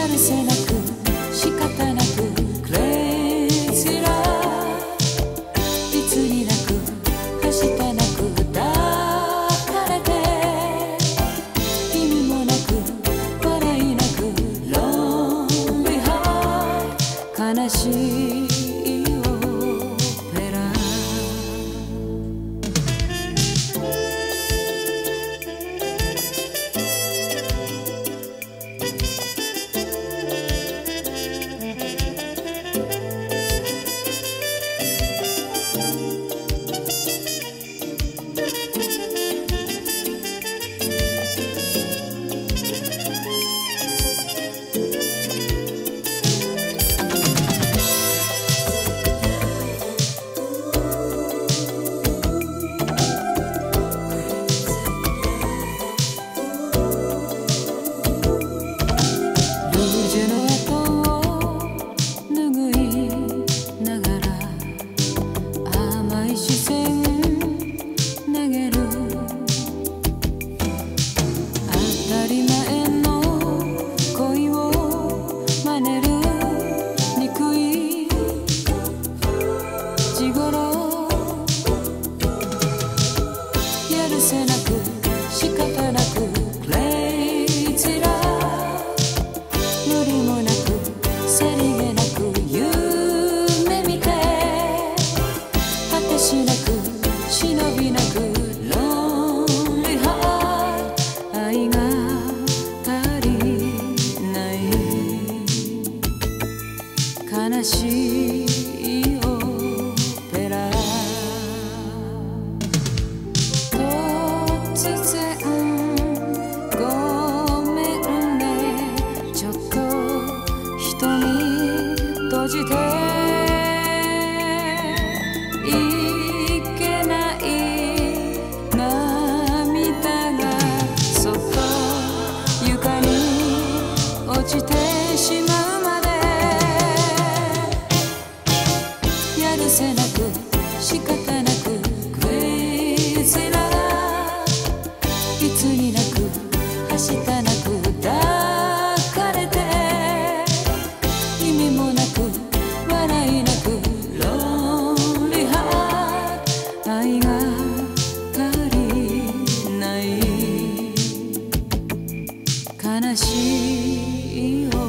やるせなく仕方なくクレイジーラいつになくはしたなく抱かれて意味もなく笑いなくロンリーハート悲しいやるせなく仕方なくクレイジーラ無理もなくさりげなく夢見て果てしなく忍びなくロンリーハート愛が足りない悲しいオペラ閉じていけない涙がそっと床に落ちてしまうまでやるせなく仕方なくクレイジーラいつになくはしたなく抱かれて意味もなく笑いなくロンリーハート愛が足りない悲しいよ